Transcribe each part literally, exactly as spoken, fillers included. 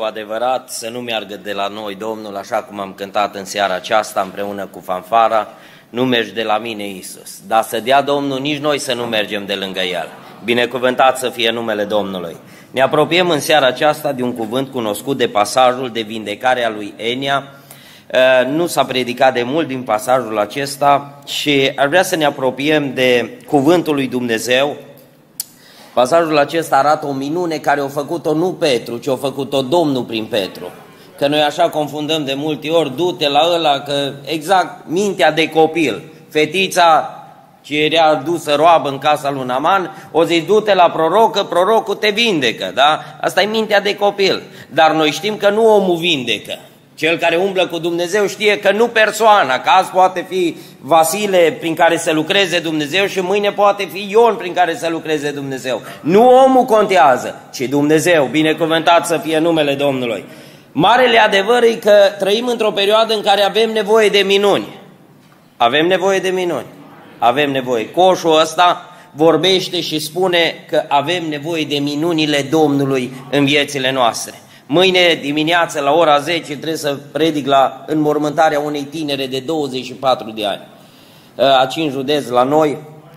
cu adevărat să nu meargă de la noi Domnul, așa cum am cântat în seara aceasta împreună cu fanfara, nu mergi de la mine, Iisus, dar să dea Domnul nici noi să nu mergem de lângă El. Binecuvântat să fie numele Domnului. Ne apropiem în seara aceasta de un cuvânt cunoscut, de pasajul de vindecare a lui Enia. Nu s-a predicat de mult din pasajul acesta și ar vrea să ne apropiem de cuvântul lui Dumnezeu. Pasajul acesta arată o minune care a făcut-o nu Petru, ci a făcut-o Domnul prin Petru. Că noi așa confundăm de multe ori, du-te la ăla, că exact mintea de copil, fetița ce era dusă roabă în casa lui Naaman, o zis, du-te la proroc, că prorocul te vindecă, da? Asta e mintea de copil. Dar noi știm că nu omul vindecă. Cel care umblă cu Dumnezeu știe că nu persoana, că azi poate fi Vasile prin care să lucreze Dumnezeu și mâine poate fi Ion prin care să lucreze Dumnezeu. Nu omul contează, ci Dumnezeu. Binecuvântat să fie numele Domnului. Marele adevăr e că trăim într-o perioadă în care avem nevoie de minuni. Avem nevoie de minuni. Avem nevoie. Coșul ăsta vorbește și spune că avem nevoie de minunile Domnului în viețile noastre. Mâine dimineață la ora zece trebuie să predic la înmormântarea unei tinere de douăzeci și patru de ani. Aici în județ la noi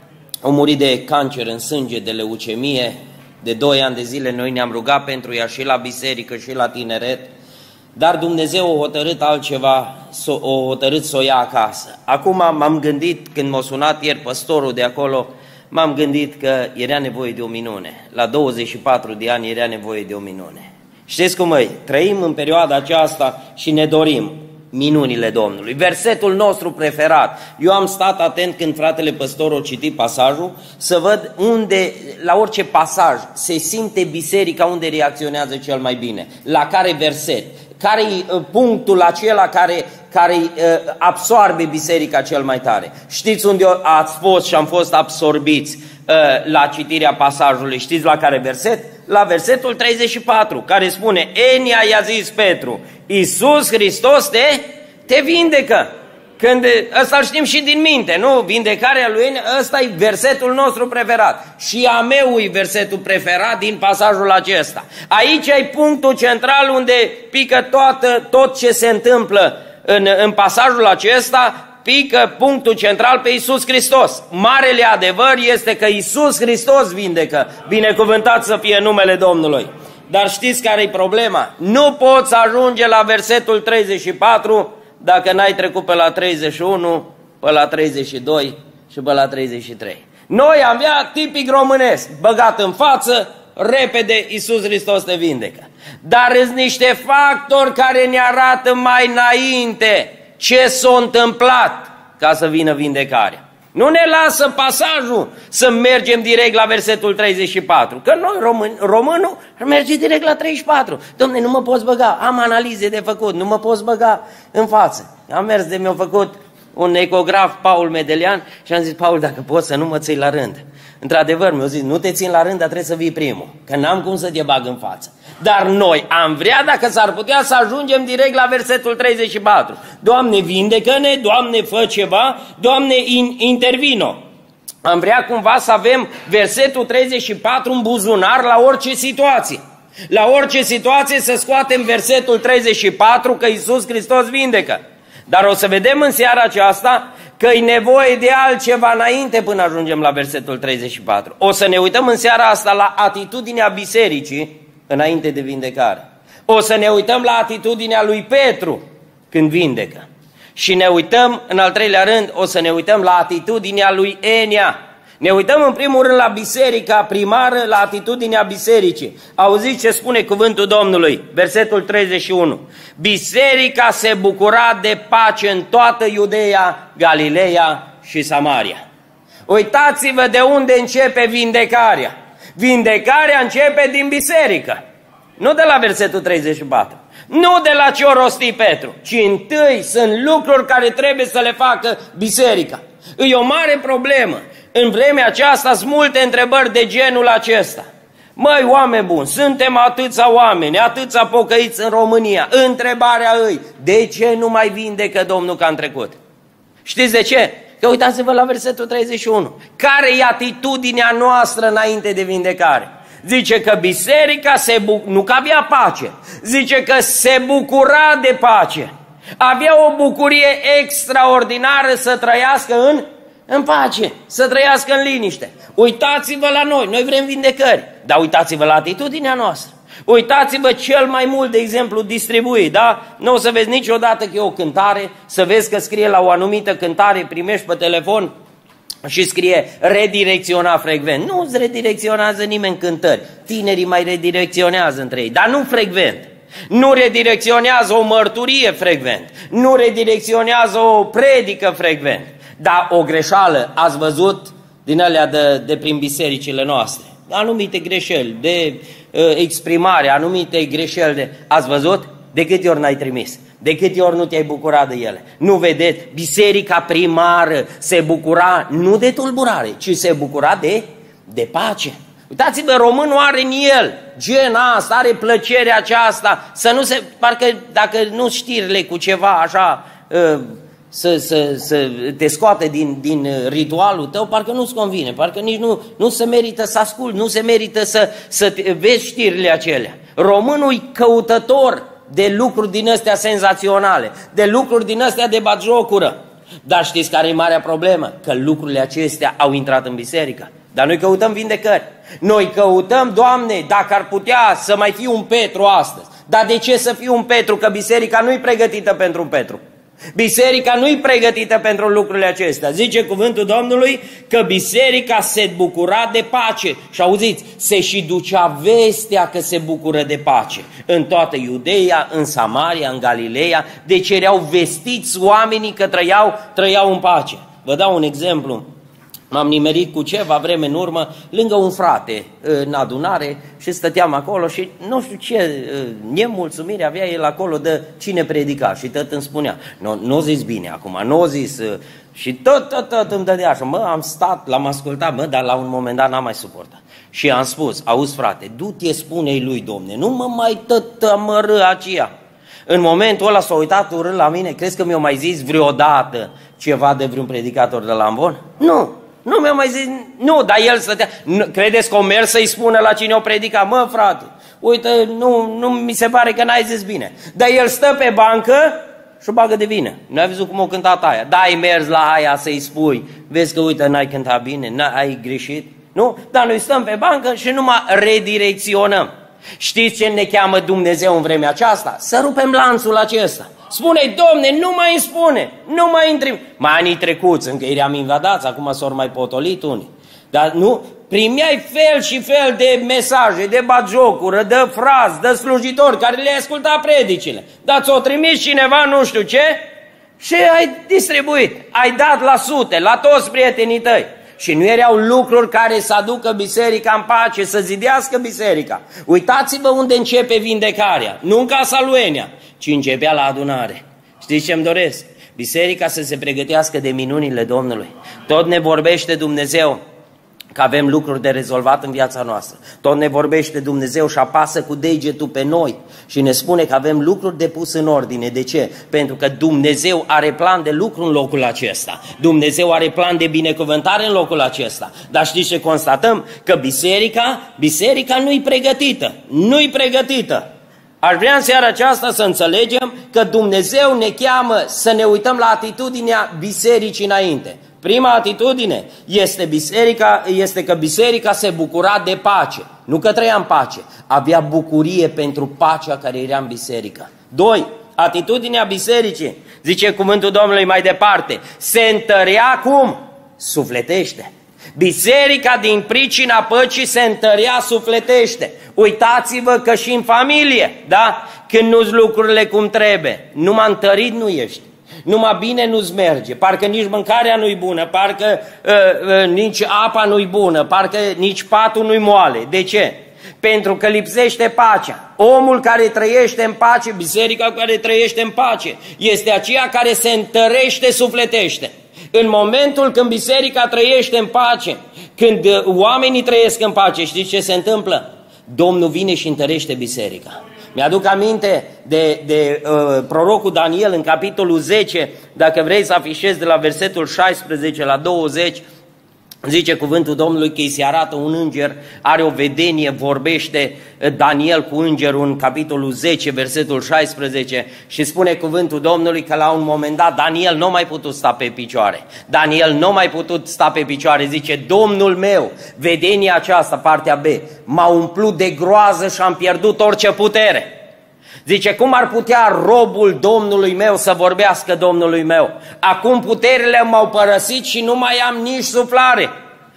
a murit de cancer în sânge, de leucemie. De doi ani de zile noi ne-am rugat pentru ea și la biserică și la tineret. Dar Dumnezeu a hotărât altceva, a hotărât să o ia acasă. Acum m-am gândit, când m-a sunat ieri păstorul de acolo, m-am gândit că era nevoie de o minune. La douăzeci și patru de ani era nevoie de o minune. Știți cum e? Trăim în perioada aceasta și ne dorim minunile Domnului. Versetul nostru preferat. Eu am stat atent când fratele păstor a citit pasajul să văd unde, la orice pasaj, se simte biserica unde reacționează cel mai bine. La care verset? Care-i punctul acela care, care absorbe biserica cel mai tare? Știți unde ați fost și am fost absorbiți la citirea pasajului? Știți la care verset? La versetul treizeci și patru, care spune, Enia i-a zis Petru, Iisus Hristos te, te vindecă. Când ăsta îl știm și din minte, nu? Vindecarea lui Enia, ăsta e versetul nostru preferat. Și a meu e versetul preferat din pasajul acesta. Aici e punctul central unde pică toată, tot ce se întâmplă în, în pasajul acesta, pică punctul central pe Iisus Hristos. Marele adevăr este că Iisus Hristos vindecă. Binecuvântat să fie numele Domnului. Dar știți care e problema? Nu poți ajunge la versetul treizeci și patru dacă n-ai trecut pe la treizeci și unu, pe la treizeci și doi și pe la treizeci și trei. Noi am avea tipic românesc, băgat în față, repede Iisus Hristos te vindecă. Dar sunt niște factori care ne arată mai înainte ce s-a întâmplat ca să vină vindecarea. Nu ne lasă pasajul să mergem direct la versetul treizeci și patru, că noi român, românul merge direct la treizeci și patru. Dom'le, nu mă poți băga, am analize de făcut, nu mă poți băga în față. Am mers de mi-a făcut un ecograf Paul Medelian și am zis, Paul, dacă poți să nu mă ții la rând. Într-adevăr, mi-a zis, nu te țin la rând, dar trebuie să vii primul, că n-am cum să te bag în față. Dar noi am vrea, dacă s-ar putea, să ajungem direct la versetul treizeci și patru. Doamne, vindecă-ne, Doamne, fă ceva, Doamne, in, intervino. Am vrea cumva să avem versetul treizeci și patru în buzunar la orice situație. La orice situație să scoatem versetul treizeci și patru că Iisus Hristos vindecă. Dar o să vedem în seara aceasta că e nevoie de altceva înainte până ajungem la versetul treizeci și patru. O să ne uităm în seara asta la atitudinea bisericii înainte de vindecare. O să ne uităm la atitudinea lui Petru când vindecă. Și ne uităm, în al treilea rând, o să ne uităm la atitudinea lui Enia. Ne uităm în primul rând la biserica primară, la atitudinea bisericii. Auziți ce spune cuvântul Domnului, versetul treizeci și unu. Biserica se bucura de pace în toată Iudeea, Galileea și Samaria. Uitați-vă de unde începe vindecarea. Vindecarea începe din biserică. Nu de la versetul treizeci și patru. Nu de la ce o rosti Petru, ci întâi sunt lucruri care trebuie să le facă biserica. E o mare problemă. În vremea aceasta sunt multe întrebări de genul acesta. Măi, oameni buni, suntem atâția oameni, atâția pocăiți în România. Întrebarea îi, de ce nu mai vindecă Domnul ca în trecut? Știți de ce? Că uitați-vă la versetul treizeci și unu. Care e atitudinea noastră înainte de vindecare? Zice că biserica se bucura, nu că avea pace, zice că se bucura de pace. Avea o bucurie extraordinară să trăiască în, în pace, să trăiască în liniște. Uitați-vă la noi, noi vrem vindecări, dar uitați-vă la atitudinea noastră. Uitați-vă cel mai mult, de exemplu, distribuit, da? Nu o să vezi niciodată că e o cântare, să vezi că scrie la o anumită cântare, primești pe telefon și scrie redirecționa frecvent. Nu îți redirecționează nimeni cântări, tinerii mai redirecționează între ei, dar nu frecvent. Nu redirecționează o mărturie frecvent, nu redirecționează o predică frecvent, dar o greșeală, ați văzut din alea de, de prin bisericile noastre, anumite greșeli de uh, exprimare, anumite greșeli de... Ați văzut? De câte ori n-ai trimis? De câte ori nu te-ai bucurat de ele? Nu vedeți? Biserica primară se bucura nu de tulburare, ci se bucura de, de pace. Uitați-vă, românul are în el gena asta, are plăcerea aceasta, să nu se... Parcă dacă nu știrile cu ceva așa... Uh, Să, să, să te scoate din, din ritualul tău, parcă nu-ți convine, parcă nici nu, nu se merită să asculți, nu se merită să, să te, vezi știrile acelea. Românul e căutător de lucruri din astea senzaționale, de lucruri din astea de batjocură. Dar știți care e marea problemă? Că lucrurile acestea au intrat în biserică. Dar noi căutăm vindecări. Noi căutăm, Doamne, dacă ar putea să mai fie un Petru astăzi. Dar de ce să fie un Petru? Că biserica nu e pregătită pentru un Petru. Biserica nu-i pregătită pentru lucrurile acestea. Zice cuvântul Domnului că biserica se bucura de pace. Și auziți, se și ducea vestea că se bucură de pace. În toată Iudeia, în Samaria, în Galileea. Deci erau vestiți oamenii că trăiau, trăiau în pace. Vă dau un exemplu. M-am nimerit cu ceva vreme în urmă lângă un frate în adunare și stăteam acolo și nu știu ce nemulțumire avea el acolo de cine predica și tot îmi spunea, nu, nu zis bine acum, nu zis și tot, tot, tot îmi dădea așa, mă, am stat, l-am ascultat, mă, dar la un moment dat n-am mai suportat. Și am spus, auzi frate, du-te, spune-i lui Domne, nu mă mai tătămără aceea. În momentul ăla s-a uitat urât la mine, crezi că mi-a mai zis vreodată ceva de vreun predicator de la Ambon? Nu. Nu mi-a mai zis, nu, dar el stătea, nu, credeți că o mers să-i spună la cine o predica? Mă, frate, uite, nu, nu mi se pare că n-ai zis bine. Dar el stă pe bancă și o bagă de vină. N-ai văzut cum o cântat aia? Da, ai mers la aia să-i spui, vezi că uite, n-ai cântat bine, n-ai greșit. Nu? Dar noi stăm pe bancă și numai redirecționăm. Știți ce ne cheamă Dumnezeu în vremea aceasta? Să rupem lanțul acesta. Spune-i, Domne, nu mai îmi spune, nu mai intri. Mai anii trecuți, încă îi am invadați, acum s-or mai potolit unii. Dar nu, primeai fel și fel de mesaje, de batjocură, de frazi, de slujitori care le-ai ascultat predicile. Dar ți-o trimis cineva nu știu ce și ai distribuit, ai dat la sute, la toți prietenii tăi. Și nu erau lucruri care să aducă biserica în pace, să zidească biserica. Uitați-vă unde începe vindecarea, nu în casa lui Enea, ci începea la adunare. Știți ce îmi doresc? Biserica să se pregătească de minunile Domnului. Tot ne vorbește Dumnezeu că avem lucruri de rezolvat în viața noastră. Tot ne vorbește Dumnezeu și apasă cu degetul pe noi și ne spune că avem lucruri de pus în ordine. De ce? Pentru că Dumnezeu are plan de lucru în locul acesta. Dumnezeu are plan de binecuvântare în locul acesta. Dar știți ce constatăm? Că biserica, biserica nu-i pregătită. Nu-i pregătită. Aș vrea în seara aceasta să înțelegem că Dumnezeu ne cheamă să ne uităm la atitudinea bisericii înainte. Prima atitudine este, biserica, este că biserica se bucura de pace. Nu că trăia în pace, avea bucurie pentru pacea care era în biserică. Doi, atitudinea bisericii, zice cuvântul Domnului mai departe, se întărea cum? Sufletește. Biserica din pricina păcii se întărea sufletește. Uitați-vă că și în familie, da? Când nu-ți lucrurile cum trebuie, numai întărit nu ești. Numai bine nu-ți merge, parcă nici mâncarea nu-i bună, parcă uh, uh, nici apa nu-i bună, parcă nici patul nu-i moale. De ce? Pentru că lipsește pacea. Omul care trăiește în pace, biserica care trăiește în pace, este aceea care se întărește sufletește. În momentul când biserica trăiește în pace, când uh, oamenii trăiesc în pace, știți ce se întâmplă? Domnul vine și întărește biserica. Mi-aduc aminte de, de uh, prorocul Daniel în capitolul zece, dacă vrei să afișezi de la versetul șaisprezece la douăzeci, Zice cuvântul Domnului că îi se arată un înger, are o vedenie, vorbește Daniel cu îngerul în capitolul zece, versetul șaisprezece și spune cuvântul Domnului că la un moment dat Daniel nu mai putut sta pe picioare. Daniel nu mai putut sta pe picioare, zice, Domnul meu, vedenia aceasta, partea B, m-a umplut de groază și am pierdut orice putere. Zice, cum ar putea robul Domnului meu să vorbească Domnului meu? Acum puterile m-au părăsit și nu mai am nici suflare.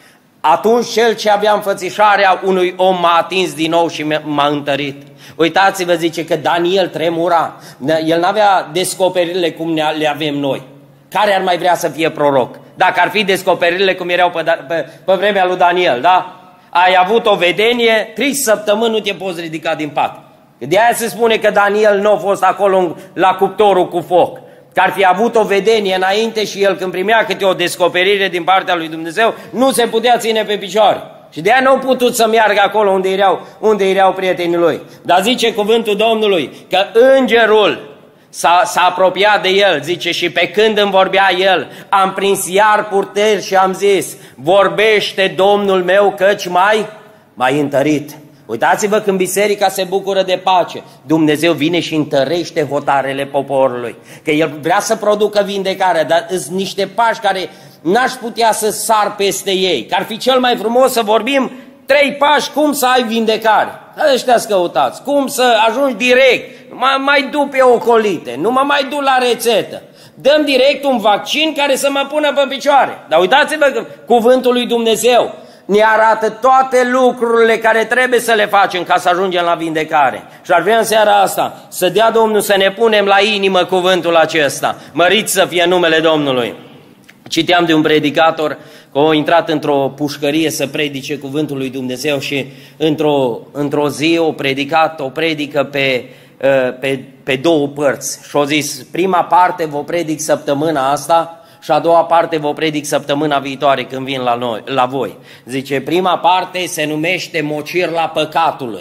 Atunci cel ce avea înfățișarea unui om m-a atins din nou și m-a întărit. Uitați-vă, zice că Daniel tremura. El n-avea descoperirile cum le avem noi. Care ar mai vrea să fie proroc? Dacă ar fi descoperirile cum erau pe, pe, pe vremea lui Daniel, da? Ai avut o vedenie, trei săptămâni nu te poți ridica din pat. De aia se spune că Daniel nu a fost acolo la cuptorul cu foc. Că ar fi avut o vedenie înainte și el când primea câte o descoperire din partea lui Dumnezeu, nu se putea ține pe picioare. Și de aia nu au putut să meargă acolo unde erau, unde erau prietenii lui. Dar zice cuvântul Domnului că îngerul s-a, s-a apropiat de el, zice, și pe când îmi vorbea el, am prins iar purteri și am zis, vorbește Domnul meu căci mai, mai întărit. Uitați-vă când biserica se bucură de pace, Dumnezeu vine și întărește hotarele poporului. Că El vrea să producă vindecare, dar sunt niște pași care n-aș putea să sar peste ei. Că ar fi cel mai frumos să vorbim trei pași cum să ai vindecare. Ăștia-s căutați, cum să ajungi direct, nu mai, mai du pe ocolite, nu mă mai du la rețetă. Dăm direct un vaccin care să mă pună pe picioare. Dar uitați-vă că cuvântul lui Dumnezeu ne arată toate lucrurile care trebuie să le facem ca să ajungem la vindecare. Și ar vrea în seara asta să dea Domnul să ne punem la inimă cuvântul acesta. Mărit să fie numele Domnului. Citeam de un predicator că a intrat într-o pușcărie să predice cuvântul lui Dumnezeu și într-o, într-o zi o predicat, o predică pe, pe, pe două părți. Și a zis, prima parte vă predic săptămâna asta și a doua parte vă predic săptămâna viitoare când vin la, noi, la voi. Zice, prima parte se numește mocirla păcatului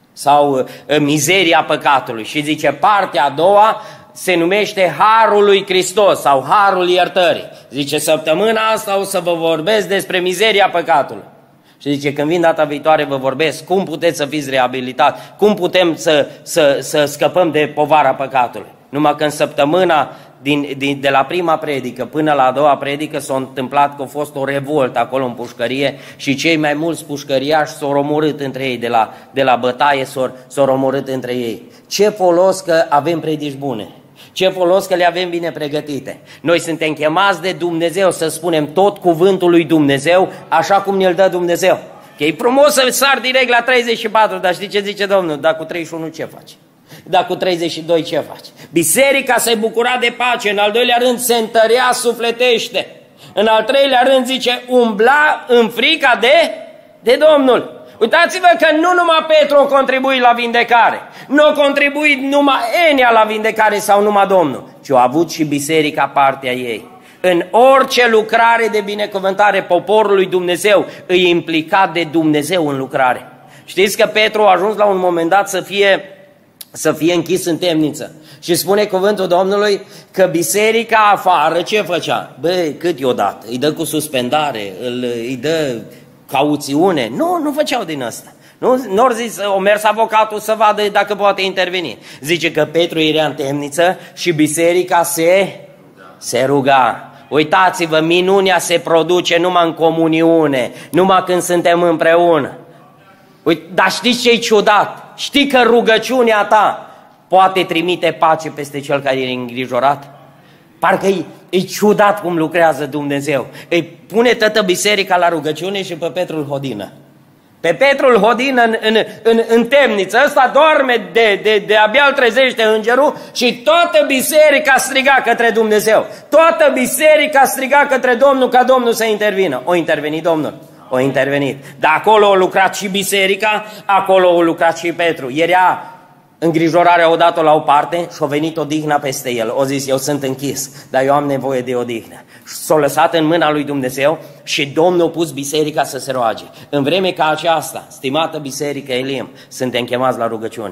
sau mizeria păcatului și zice, partea a doua se numește Harul lui Hristos sau Harul iertării. Zice, săptămâna asta o să vă vorbesc despre mizeria păcatului. Și zice, când vin data viitoare vă vorbesc cum puteți să fiți reabilitați, cum putem să, să, să scăpăm de povara păcatului. Numai că în săptămâna din, din, de la prima predică până la a doua predică s-a întâmplat că a fost o revoltă acolo în pușcărie și cei mai mulți pușcăriași s-au omorât între ei, de la, de la bătaie s-au, s-au omorât între ei. Ce folos că avem predici bune? Ce folos că le avem bine pregătite? Noi suntem chemați de Dumnezeu să spunem tot cuvântul lui Dumnezeu așa cum ne-l dă Dumnezeu. Că e frumos să sar direct la treizeci și patru, dar știi ce zice Domnul? Dar cu treizeci și unu ce faci? Dar cu treizeci și doi ce faci? Biserica se bucura de pace, în al doilea rând se întărea sufletește, în al treilea rând zice umbla în frica de, de Domnul. Uitați-vă că nu numai Petru a contribuit la vindecare, nu a contribuit numai Enia la vindecare sau numai Domnul, ci a avut și biserica partea ei. În orice lucrare de binecuvântare poporul lui Dumnezeu îi implicat de Dumnezeu în lucrare. Știți că Petru a ajuns la un moment dat să fie, să fie închis în temniță și spune cuvântul Domnului că biserica afară ce făcea? Băi, cât i-o dat? Îi dă cu suspendare, îl, îi dă cauțiune? Nu, nu făceau din asta. Nu, n-or zis, o mers avocatul să vadă dacă poate interveni. Zice că Petru era în temniță și biserica se, se ruga. Uitați-vă, minunea se produce numai în comuniune, numai când suntem împreună. Uite, dar știți ce-i ciudat? Știi că rugăciunea ta poate trimite pace peste cel care e îngrijorat? Parcă e, e ciudat cum lucrează Dumnezeu. Îi pune toată biserica la rugăciune și pe Petru îl hodină. Pe Petru îl hodină în, în, în, în temniță. Ăsta doarme de, de, de abia îl trezește îngerul și toată biserica striga către Dumnezeu. Toată biserica striga către Domnul ca Domnul să intervină. O intervenit Domnul. O intervenit. Dar acolo a lucrat și biserica, acolo a lucrat și Petru. Era îngrijorarea odată la o parte și a venit odihna peste el. O zis, eu sunt închis, dar eu am nevoie de odihnă. S-a lăsat în mâna lui Dumnezeu și Domnul a pus biserica să se roage. În vreme ca aceasta, stimată biserică Elim, suntem chemați la rugăciune.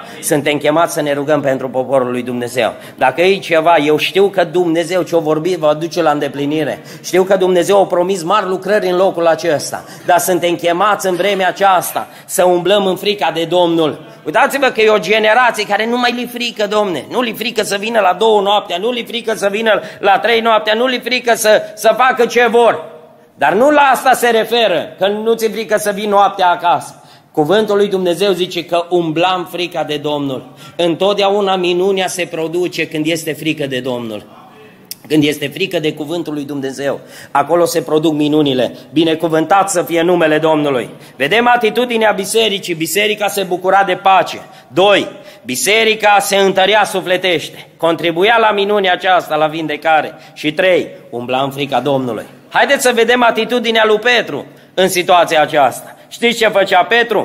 Suntem chemați să ne rugăm pentru poporul lui Dumnezeu. Dacă e ceva, eu știu că Dumnezeu ce-o vorbit va duce la îndeplinire. Știu că Dumnezeu a promis mari lucrări în locul acesta. Dar suntem chemați în vremea aceasta să umblăm în frica de Domnul. Uitați-vă că e o generație care nu mai li frică, Domne. Nu li frică să vină la două noaptea, nu li frică să vină la trei noaptea, nu li frică să, să facă ce vor. Dar nu la asta se referă, că nu ți-e frică să vii noaptea acasă. Cuvântul lui Dumnezeu zice că umblam frica de Domnul. Întotdeauna minunea se produce când este frică de Domnul. Când este frică de cuvântul lui Dumnezeu, acolo se produc minunile. Binecuvântat să fie numele Domnului. Vedem atitudinea bisericii. Biserica se bucura de pace. Doi. Biserica se întărea sufletește. Contribuia la minunea aceasta, la vindecare. Și trei. Umbla în frica Domnului. Haideți să vedem atitudinea lui Petru în situația aceasta. Știți ce făcea Petru?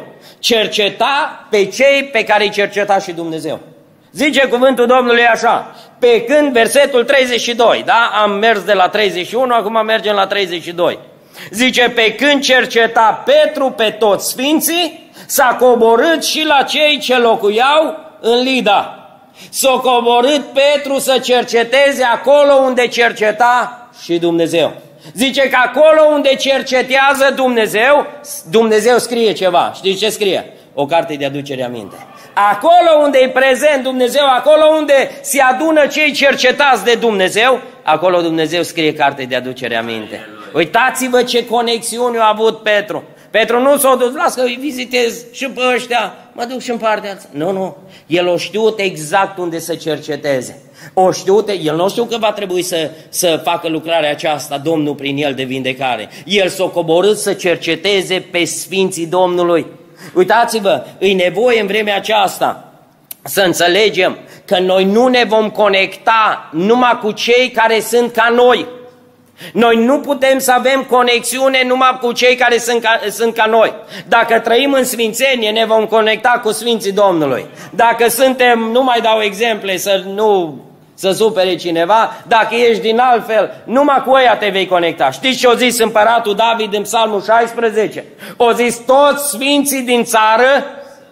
Cerceta pe cei pe care îi cerceta și Dumnezeu. Zice cuvântul Domnului așa, pe când, versetul treizeci și doi, da? Am mers de la treizeci și unu, acum mergem la treizeci și doi. Zice, pe când cerceta Petru pe toți sfinții, s-a coborât și la cei ce locuiau în Lida. S-a coborât Petru să cerceteze acolo unde cerceta și Dumnezeu. Zice că acolo unde cercetează Dumnezeu, Dumnezeu scrie ceva. Știți ce scrie? O carte de aducere aminte. Acolo unde e prezent Dumnezeu, acolo unde se adună cei cercetați de Dumnezeu, acolo Dumnezeu scrie carte de aducere aminte. Uitați-vă ce conexiune a avut Petru. Petru nu s-a dus, las că îi vizitez și pe ăștia, mă duc și în partea altă. Nu, nu, el o știut exact unde să cerceteze. O știut, el nu știu că va trebui să, să facă lucrarea aceasta, Domnul prin el de vindecare. El s-a coborât să cerceteze pe sfinții Domnului. Uitați-vă, e nevoie în vremea aceasta să înțelegem că noi nu ne vom conecta numai cu cei care sunt ca noi. Noi nu putem să avem conexiune numai cu cei care sunt ca, sunt ca noi. Dacă trăim în sfințenie, ne vom conecta cu Sfinții Domnului. Dacă suntem, nu mai dau exemple să nu să supere cineva, dacă ești din altfel, numai cu ăia te vei conecta. Știți ce a zis împăratul David în Psalmul șaisprezece? O zis, toți sfinții din țară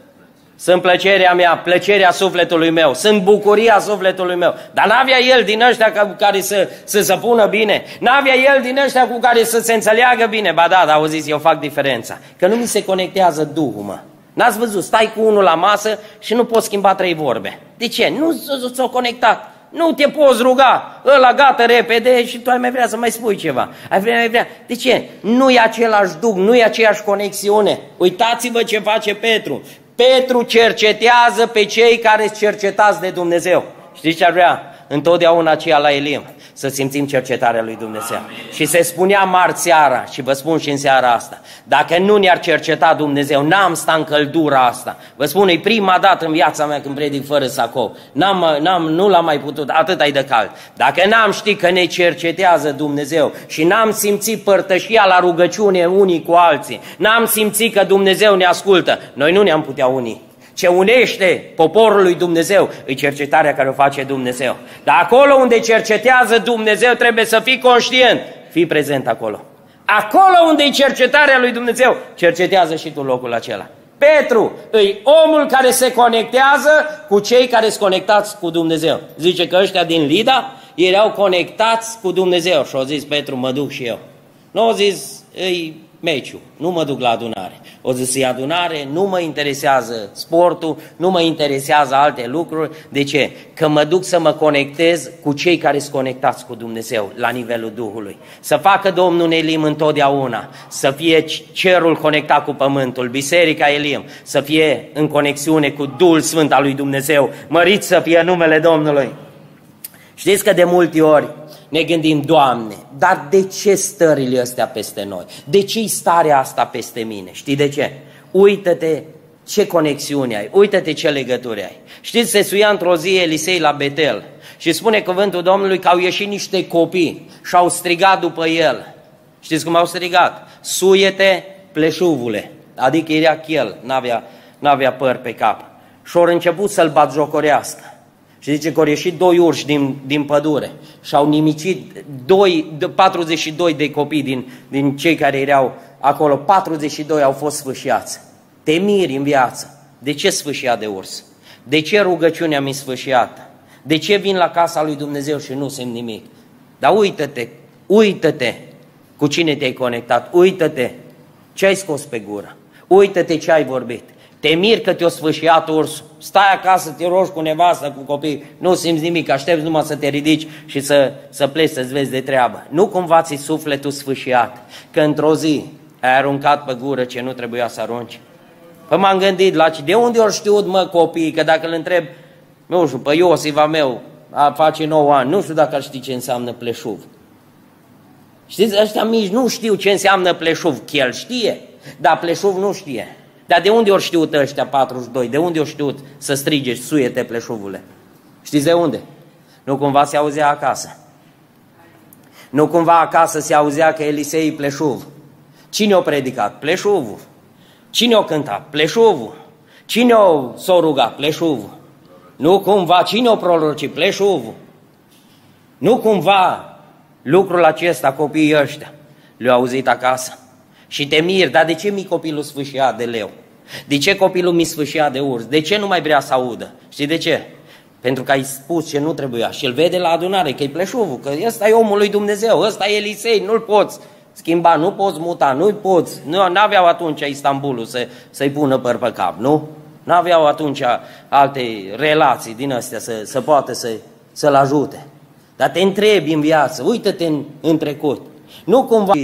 sunt plăcerea mea, plăcerea sufletului meu, sunt bucuria sufletului meu. Dar n-avea el din ăștia cu care să, să se pună bine, n-avea el din ăștia cu care să se înțeleagă bine. Ba da, dar au zis, eu fac diferența, că nu mi se conectează Duhul, mă. N-ați văzut, stai cu unul la masă și nu poți schimba trei vorbe. De ce? Nu s-o conectat. Nu te poți ruga, ăla gata repede și tu ai mai vrea să mai spui ceva. Ai vrea, mai vrea. De ce? Nu e același duh, nu e aceeași conexiune. Uitați-vă ce face Petru. Petru cercetează pe cei care sunt cercetați de Dumnezeu. Știți ce ar vrea? Întotdeauna aceea la Elim, să simțim cercetarea lui Dumnezeu. Amin. Și se spunea marți seara, și vă spun și în seara asta, dacă nu ne-ar cerceta Dumnezeu, n-am stat în căldura asta. Vă spun, e prima dată în viața mea când predic fără sacou. N-am, n-am, nu l-am mai putut, atât ai de cald. Dacă n-am ști că ne cercetează Dumnezeu și n-am simțit părtășia la rugăciune unii cu alții, n-am simțit că Dumnezeu ne ascultă, noi nu ne-am putea uni. Ce unește poporul lui Dumnezeu e cercetarea care o face Dumnezeu. Dar acolo unde cercetează Dumnezeu trebuie să fii conștient, fii prezent acolo. Acolo unde e cercetarea lui Dumnezeu, cercetează și tu locul acela. Petru e omul care se conectează cu cei care sunt conectați cu Dumnezeu. Zice că ăștia din Lida erau conectați cu Dumnezeu și au zis Petru, mă duc și eu. Nu au zis, îi meciu, nu mă duc la adunare. O zis, e adunare, nu mă interesează sportul, nu mă interesează alte lucruri. De ce? Că mă duc să mă conectez cu cei care sunt conectați cu Dumnezeu la nivelul Duhului. Să facă Domnul Elim întotdeauna, să fie cerul conectat cu pământul, Biserica Elim, să fie în conexiune cu Duhul Sfânt al lui Dumnezeu, mărit să fie numele Domnului. Știți că de multe ori ne gândim, Doamne, dar de ce stările astea peste noi? De ce-i starea asta peste mine? Știi de ce? Uită-te ce conexiune ai, uită-te ce legături ai. Știți, se suia într-o zi Elisei la Betel și spune cuvântul Domnului că au ieșit niște copii și au strigat după el. Știți cum au strigat? Suie-te, pleșuvule, adică era chel, n-avea, n-avea păr pe cap. Și au început să-l batjocorească. Și zice că au ieșit doi urși din, din pădure și au nimicit doi, patruzeci și doi de copii din, din cei care erau acolo. patruzeci și doi au fost sfâșiați. Te miri în viață. De ce sfâșia de urs? De ce rugăciunea mi-e sfâșiată? De ce vin la casa lui Dumnezeu și nu simt nimic? Dar uită-te, uită-te cu cine te-ai conectat, uită-te ce ai scos pe gură, uită-te ce ai vorbit. Te miri că te-o sfâșiat ursul, stai acasă, te rogi cu nevasta, cu copii, nu simți nimic, aștepți numai să te ridici și să, să pleci să-ți vezi de treabă. Nu cumva ți-i sufletul sfâșiat, că într-o zi ai aruncat pe gură ce nu trebuia să arunci? Păi m-am gândit la ce, de unde ori știut, mă, copiii, că dacă îl întreb, nu știu, pe Iosiva meu, a, face nouă ani, nu știu dacă ar ști ce înseamnă pleșuv. Știți, ăștia mici nu știu ce înseamnă pleșuv, el știe, dar pleșuv nu știe. Dar de unde ori știut ăștia patruzeci și doi? De unde ori știut să strige, suiete pleșuvule? Știți de unde? Nu cumva se auzea acasă. Nu cumva acasă se auzea că Elisei pleșuv. Cine o predicat? Pleșuvul. Cine o cântat? Pleșuvul. Cine o s-o rugat? Pleșuvul. Nu cumva, cine o prorocit? Pleșuvul. Nu cumva lucrul acesta copiii ăștia le-au auzit acasă. Și te miri, dar de ce mi copilul sfâșia de leu? De ce copilul mi sfâșia de urs? De ce nu mai vrea să audă? Știi de ce? Pentru că ai spus ce nu trebuia și îl vede la adunare, că e pleșuvul, că ăsta e omul lui Dumnezeu, ăsta e Elisei, nu-l poți schimba, nu poți muta, nu-i poți. Nu aveau atunci Istanbulul să, să-i pună păr pe cap, nu? N-aveau atunci alte relații din astea să, să poată să, să-l ajute. Dar te întrebi în viață, uită-te în, în trecut. Nu cumva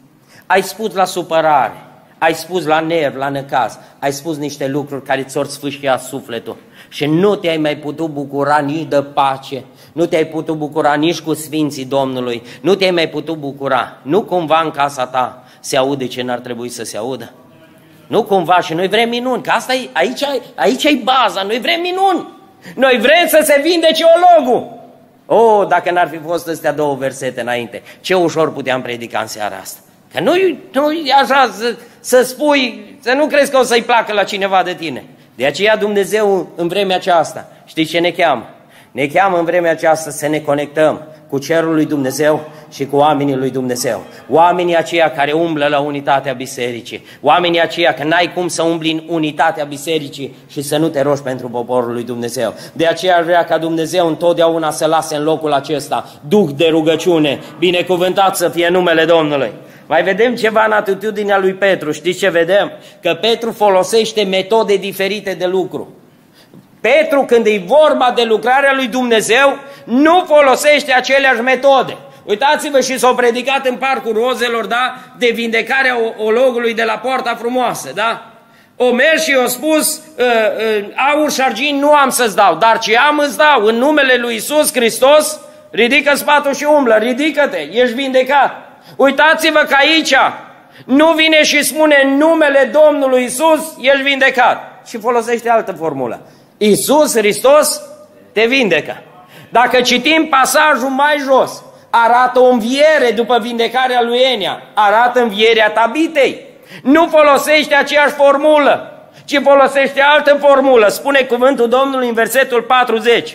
ai spus la supărare, ai spus la nerv, la năcaz, ai spus niște lucruri care ți-or sfâșia sufletul și nu te-ai mai putut bucura nici de pace, nu te-ai putut bucura nici cu Sfinții Domnului, nu te-ai mai putut bucura. Nu cumva în casa ta se aude ce n-ar trebui să se audă? Nu cumva, și noi vrem minuni, că asta e, aici, aici e baza, noi vrem minuni. Noi vrem să se vindece ologul. Oh, dacă n-ar fi fost astea două versete înainte, ce ușor puteam predica în seara asta. Că nu-i nu așa să, să spui, să nu crezi că o să-i placă la cineva de tine. De aceea Dumnezeu în vremea aceasta, știți ce ne cheamă? Ne cheamă în vremea aceasta să ne conectăm cu cerul lui Dumnezeu și cu oamenii lui Dumnezeu. Oamenii aceia care umblă la unitatea bisericii. Oamenii aceia că n-ai cum să umbli în unitatea bisericii și să nu te rogi pentru poporul lui Dumnezeu. De aceea ar vrea ca Dumnezeu întotdeauna să lase în locul acesta duh de rugăciune. Binecuvântat să fie numele Domnului. Mai vedem ceva în atitudinea lui Petru. Știți ce vedem? Că Petru folosește metode diferite de lucru. Petru, când e vorba de lucrarea lui Dumnezeu, nu folosește aceleași metode. Uitați-vă și s-au predicat în Parcul Rozelor, da? De vindecarea ologului de la Poarta Frumoasă, da? O mers și o spus, uh, uh, aur și argint nu am să-ți dau, dar ce am îți dau, în numele lui Iisus Hristos, ridică spatul și umblă, ridică-te, ești vindecat. Uitați-vă că aici nu vine și spune în numele Domnului Iisus, ești vindecat. Și folosește altă formulă. Iisus Hristos te vindecă. Dacă citim pasajul mai jos, arată o înviere după vindecarea lui Enia, arată învierea Tabitei. Nu folosește aceeași formulă, ci folosește altă formulă. Spune cuvântul Domnului în versetul patruzeci.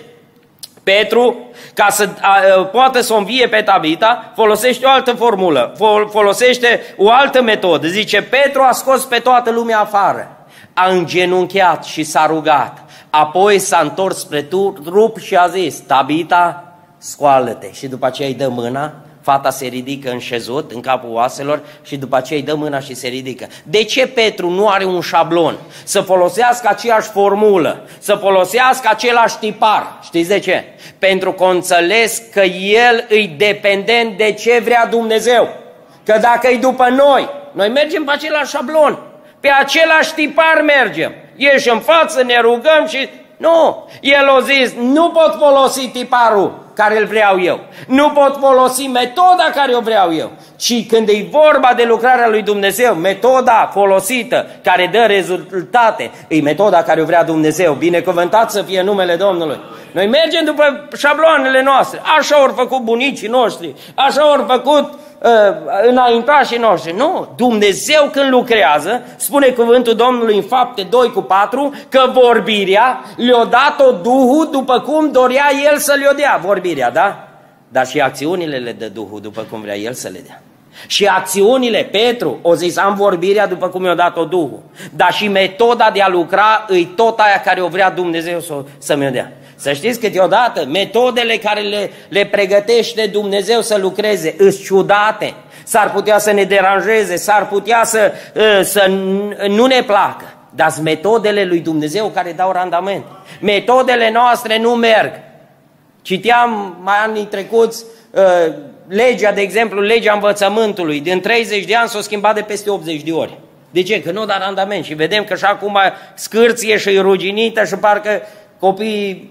Petru, ca să a, poată să o învie pe Tabita, folosește o altă formulă, folosește o altă metodă. Zice, Petru a scos pe toată lumea afară, a îngenunchiat și s-a rugat. Apoi s-a întors spre trup și a zis, Tabita, scoală-te. Și după aceea îi dă mâna, fata se ridică în șezut, în capul oaselor și după aceea îi dă mâna și se ridică. De ce Petru nu are un șablon? Să folosească aceeași formulă, să folosească același tipar. Știți de ce? Pentru că înțeles că el îi dependent de ce vrea Dumnezeu. Că dacă e după noi, noi mergem pe același șablon, pe același tipar mergem. Ieși în față, ne rugăm și... Nu! El a zis, nu pot folosi tiparul care îl vreau eu. Nu pot folosi metoda care o vreau eu. Ci când e vorba de lucrarea lui Dumnezeu, metoda folosită care dă rezultate, e metoda care o vrea Dumnezeu. Binecuvântat să fie numele Domnului. Noi mergem după șabloanele noastre. Așa au făcut bunicii noștri, așa au făcut uh, înaintașii noștri. Nu, Dumnezeu când lucrează, spune cuvântul Domnului în Fapte doi cu patru, că vorbirea le-a dat-o Duhul după cum dorea El să le-o dea. Vorbirea, da? Dar și acțiunile le dă Duhul după cum vrea El să le dea. Și acțiunile, Petru, o zis, am vorbirea după cum i-a dat-o Duhul, dar și metoda de a lucra îi tot aia care o vrea Dumnezeu să, să-mi o dea. Să știți câteodată, metodele care le, le pregătește Dumnezeu să lucreze îs ciudate, s-ar putea să ne deranjeze, s-ar putea să, să nu ne placă, dar sunt metodele lui Dumnezeu care dau randament. Metodele noastre nu merg. Citeam mai anii trecuți legea, de exemplu, legea învățământului, din treizeci de ani s-a schimbat de peste optzeci de ori. De ce? Că nu da randament și vedem că și acum scârție și ruginită și parcă copiii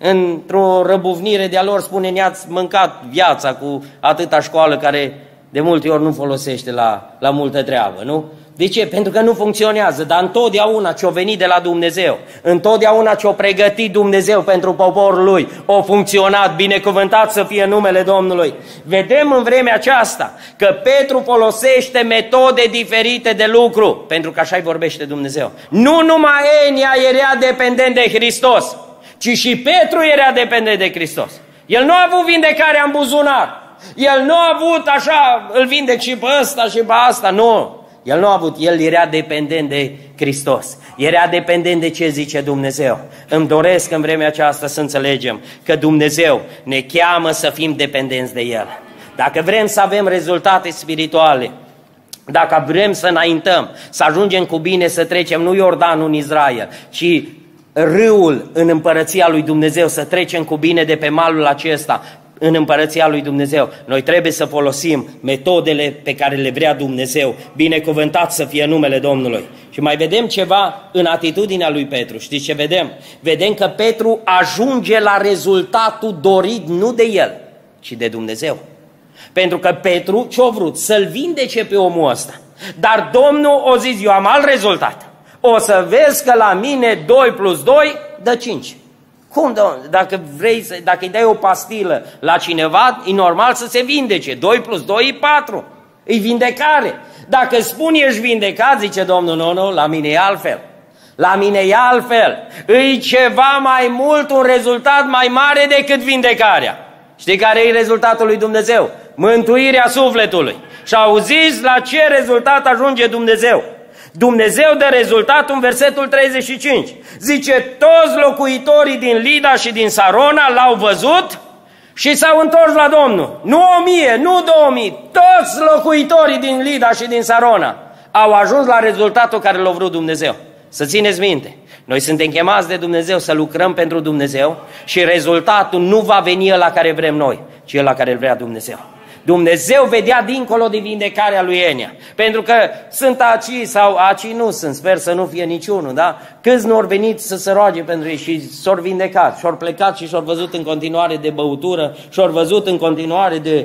într-o răbuvnire de-a lor spune ne-ați mâncat viața cu atâta școală care de multe ori nu folosește la, la multă treabă, nu? De ce? Pentru că nu funcționează, dar întotdeauna ce-o venit de la Dumnezeu, întotdeauna ce-o pregătit Dumnezeu pentru poporul Lui, o funcționat, binecuvântat să fie numele Domnului. Vedem în vremea aceasta că Petru folosește metode diferite de lucru, pentru că așa-i vorbește Dumnezeu. Nu numai Enia era dependent de Hristos, ci și Petru era dependent de Hristos. El nu a avut vindecarea în buzunar, el nu a avut așa, îl vindec și pe ăsta și pe asta, nu. El nu a avut, el era dependent de Hristos, era dependent de ce zice Dumnezeu. Îmi doresc în vremea aceasta să înțelegem că Dumnezeu ne cheamă să fim dependenți de El. Dacă vrem să avem rezultate spirituale, dacă vrem să înaintăm, să ajungem cu bine, să trecem nu Iordanul în Israel, ci râul în împărăția lui Dumnezeu, să trecem cu bine de pe malul acesta, în împărăția lui Dumnezeu, noi trebuie să folosim metodele pe care le vrea Dumnezeu, binecuvântat să fie numele Domnului. Și mai vedem ceva în atitudinea lui Petru. Știți ce vedem? Vedem că Petru ajunge la rezultatul dorit nu de el, ci de Dumnezeu. Pentru că Petru ce-a vrut? Să-l vindece pe omul ăsta. Dar Domnul a zis, eu am alt rezultat. O să vezi că la mine doi plus doi dă cinci. Cum, Doamne? Dacă vrei să, dacă îi dai o pastilă la cineva, e normal să se vindece. doi plus doi e patru. E vindecare. Dacă spun ești vindecat, zice Domnul, nu, nu, la mine e altfel. La mine e altfel. E ceva mai mult, un rezultat mai mare decât vindecarea. Știi care e rezultatul lui Dumnezeu? Mântuirea sufletului. Și auziți la ce rezultat ajunge Dumnezeu. Dumnezeu dă rezultatul în versetul treizeci și cinci. Zice, toți locuitorii din Lida și din Sarona l-au văzut și s-au întors la Domnul. Nu o mie, nu două mii, toți locuitorii din Lida și din Sarona au ajuns la rezultatul care l-a vrut Dumnezeu. Să țineți minte, noi suntem chemați de Dumnezeu să lucrăm pentru Dumnezeu și rezultatul nu va veni la care vrem noi, ci la care îl vrea Dumnezeu. Dumnezeu vedea dincolo de vindecarea lui Enia. Pentru că sunt aci sau aci nu sunt, sper să nu fie niciunul, da? Câți nu au venit să se roage pentru ei și s-au vindecat, și-au plecat și și-au văzut în continuare de băutură, și-au văzut în continuare de,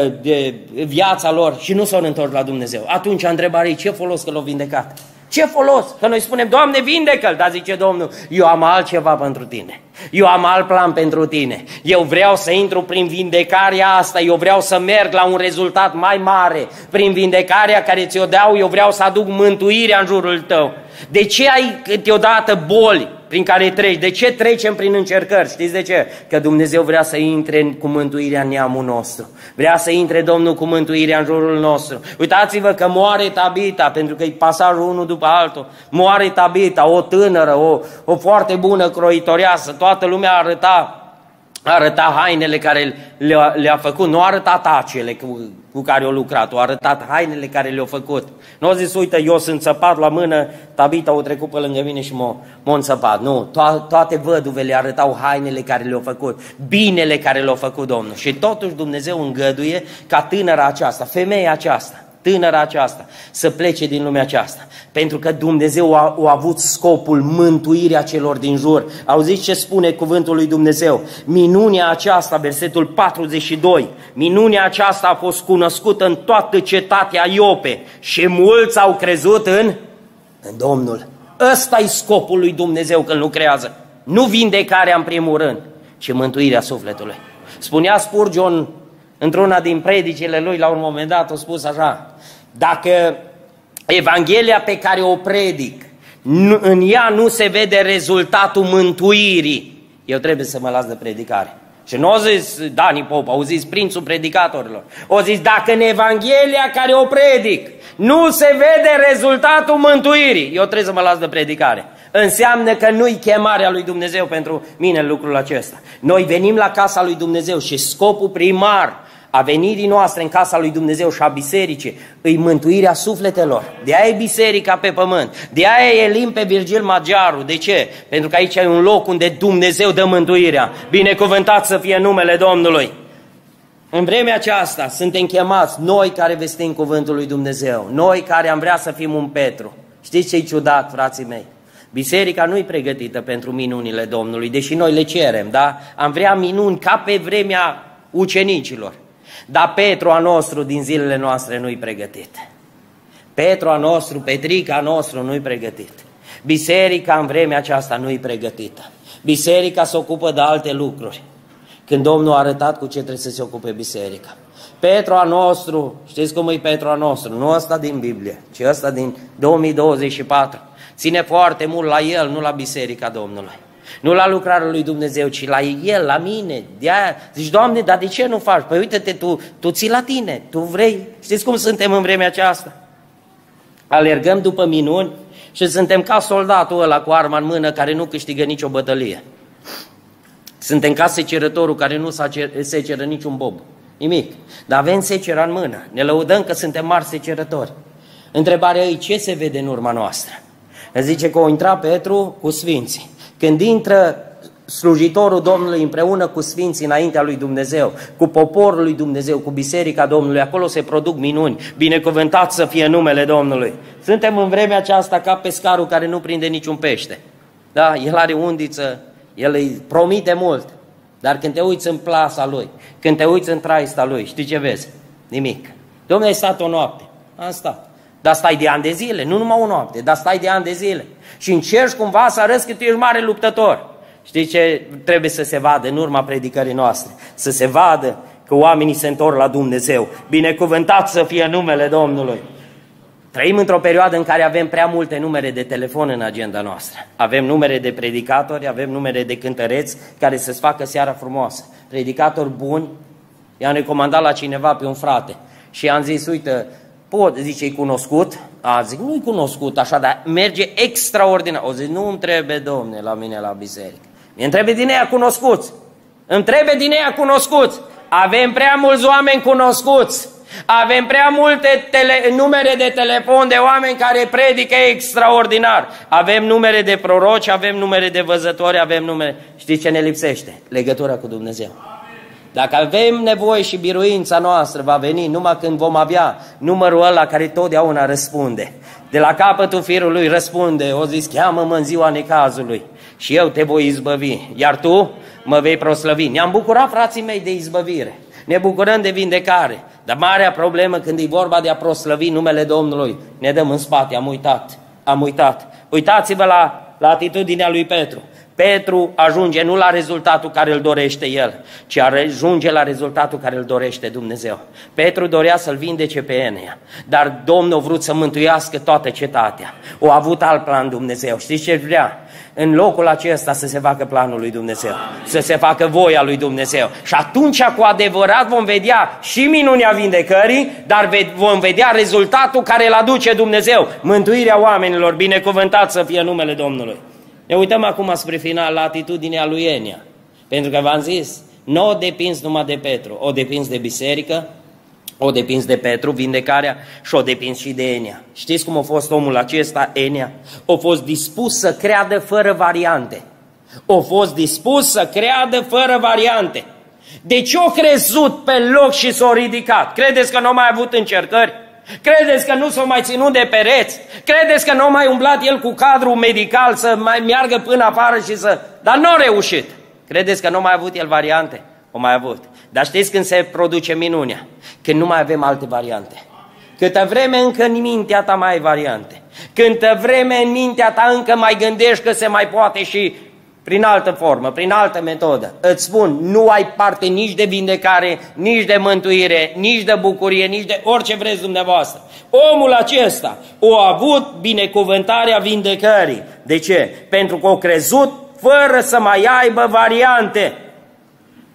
de viața lor și nu s-au întors la Dumnezeu. Atunci întrebarea e, ce folos că l-au vindecat? Ce folos? Că noi spunem, Doamne, vindecă-l, dar zice Domnul, eu am altceva pentru tine. Eu am alt plan pentru tine. Eu vreau să intru prin vindecarea asta, eu vreau să merg la un rezultat mai mare. Prin vindecarea care ți-o dau, eu vreau să aduc mântuirea în jurul tău. De ce ai câteodată boli prin care treci? De ce trecem prin încercări? Știți de ce? Că Dumnezeu vrea să intre cu mântuirea în neamul nostru. Vrea să intre Domnul cu mântuirea în jurul nostru. Uitați-vă că moare Tabita, pentru că e pasajul unul după altul. Moare Tabita, o tânără, o, o foarte bună croitoreasă. Toată lumea arăta, arăta hainele care le-a, le-a făcut. Nu arăta tacele cu, cu care au lucrat, au arătat hainele care le-au făcut. Nu au zis, uite, eu sunt țăpat la mână, Tabita o trecut pe lângă mine și m-a, m-a înțăpat. Nu, to- toate văduvele arătau hainele care le-au făcut, binele care le-au făcut Domnul. Și totuși Dumnezeu îngăduie ca tânăra aceasta, femeia aceasta, tânăra aceasta, să plece din lumea aceasta. Pentru că Dumnezeu a, a avut scopul mântuirea celor din jur. Auziți ce spune cuvântul lui Dumnezeu? Minunea aceasta, versetul patruzeci și doi, minunea aceasta a fost cunoscută în toată cetatea Iope și mulți au crezut în, în Domnul. Ăsta e scopul lui Dumnezeu când lucrează. Nu vindecarea în primul rând, ci mântuirea sufletului. Spunea Spurgeon într-una din predicile lui, la un moment dat, a spus așa, dacă Evanghelia pe care o predic, nu, în ea nu se vede rezultatul mântuirii, eu trebuie să mă las de predicare. Și nu o zis Dani Pop, au zis prințul predicatorilor. O zis, dacă în Evanghelia care o predic nu se vede rezultatul mântuirii, eu trebuie să mă las de predicare. Înseamnă că nu-i chemarea lui Dumnezeu pentru mine lucrul acesta. Noi venim la casa lui Dumnezeu și scopul primar a venirii noastre în casa lui Dumnezeu și a bisericii îi mântuirea sufletelor. De aia e biserica pe pământ. De aia e limpe Virgil Magiaru. De ce? Pentru că aici e un loc unde Dumnezeu dă mântuirea. Binecuvântat să fie numele Domnului. În vremea aceasta suntem chemați noi care vestim cuvântul lui Dumnezeu. Noi care am vrea să fim un Petru. Știți ce-i ciudat, frații mei? Biserica nu-i pregătită pentru minunile Domnului, deși noi le cerem, da? Am vrea minuni ca pe vremea ucenicilor. Dar Petru a nostru din zilele noastre nu-i pregătit. Petru a nostru, Petrica a nostru nu-i pregătit. Biserica în vremea aceasta nu-i pregătită. Biserica se ocupă de alte lucruri. Când Domnul a arătat cu ce trebuie să se ocupe biserica. Petru a nostru, știți cum e Petru a nostru? Nu ăsta din Biblie, ci ăsta din două mii douăzeci și patru. Ține foarte mult la el, nu la biserica Domnului. Nu la lucrarea lui Dumnezeu, ci la el, la mine. De-aia zici, Doamne, dar de ce nu faci? Păi uite-te, tu, tu ții la tine, tu vrei. Știți cum suntem în vremea aceasta? Alergăm după minuni și suntem ca soldatul ăla cu arma în mână care nu câștigă nicio bătălie. Suntem ca secerătorul care nu seceră niciun bob. Nimic. Dar avem secera în mână. Ne lăudăm că suntem mari secerători. Întrebarea e, ce se vede în urma noastră? Zice că o intra Petru cu sfinții. Când intră slujitorul Domnului împreună cu sfinții înaintea lui Dumnezeu, cu poporul lui Dumnezeu, cu biserica Domnului, acolo se produc minuni. Binecuvântat să fie numele Domnului. Suntem în vremea aceasta ca pescarul care nu prinde niciun pește. Da, el are undiță, el îi promite mult, dar când te uiți în plasa lui, când te uiți în traista lui, știi ce vezi? Nimic. Dom'le, ai stat o noapte. Am stat. Dar stai de ani de zile, nu numai o noapte, dar stai de ani de zile. Și încerci cumva să arăți că tu ești mare luptător. Știi ce trebuie să se vadă în urma predicării noastre? Să se vadă că oamenii se întorc la Dumnezeu. Binecuvântat să fie numele Domnului. Trăim într-o perioadă în care avem prea multe numere de telefon în agenda noastră. Avem numere de predicatori, avem numere de cântăreți care să-ți facă seara frumoasă. Predicatori buni. I-am recomandat la cineva pe un frate și i-am zis, uite, pot, zice, e cunoscut? A, zic, nu-i cunoscut așa, dar merge extraordinar. O zic, nu îmi trebuie, domne, la mine la biserică. Mi-mi trebuie din ea cunoscuți. Îmi trebuie din ea cunoscuți. Avem prea mulți oameni cunoscuți. Avem prea multe tele, numere de telefon de oameni care predică extraordinar. Avem numere de proroci, avem numere de văzători, avem numere... Știți ce ne lipsește? Legătura cu Dumnezeu. Dacă avem nevoie și biruința noastră va veni numai când vom avea numărul ăla care totdeauna răspunde. De la capătul firului răspunde, o zis, cheamă-mă în ziua necazului și eu te voi izbăvi, iar tu mă vei proslăvi. Ne-am bucurat, frații mei, de izbăvire, ne bucurăm de vindecare, dar marea problemă când e vorba de a proslăvi numele Domnului, ne dăm în spate, am uitat, am uitat. Uitați-vă la, la atitudinea lui Petru. Petru ajunge nu la rezultatul care îl dorește el, ci ajunge la rezultatul care îl dorește Dumnezeu. Petru dorea să-l vindece pe Enea, dar Domnul a vrut să mântuiască toată cetatea. O avut alt plan Dumnezeu. Știți ce vrea? În locul acesta să se facă planul lui Dumnezeu, să se facă voia lui Dumnezeu. Și atunci cu adevărat vom vedea și minunea vindecării, dar vom vedea rezultatul care îl aduce Dumnezeu, mântuirea oamenilor. Binecuvântat să fie numele Domnului. Ne uităm acum spre final la atitudinea lui Enea. Pentru că v-am zis, nu o depinzi numai de Petru, o depinzi de biserică, o depinzi de Petru, vindecarea, și o depinzi și de Enea. Știți cum a fost omul acesta, Enea? A fost dispus să creadă fără variante. A fost dispus să creadă fără variante. De ce a crezut pe loc și s-a ridicat? Credeți că nu a mai avut încercări? Credeți că nu s-a mai ținut de pereți? Credeți că nu a mai umblat el cu cadrul medical să mai meargă până afară și să... Dar nu a reușit. Credeți că nu a mai avut el variante? O mai avut. Dar știți când se produce minunea? Când nu mai avem alte variante. Câtă vreme încă în mintea ta mai ai variante. Câtă vreme în mintea ta încă mai gândești că se mai poate și prin altă formă, prin altă metodă. Îți spun, nu ai parte nici de vindecare, nici de mântuire, nici de bucurie, nici de orice vreți dumneavoastră. Omul acesta a avut binecuvântarea vindecării. De ce? Pentru că a crezut fără să mai aibă variante.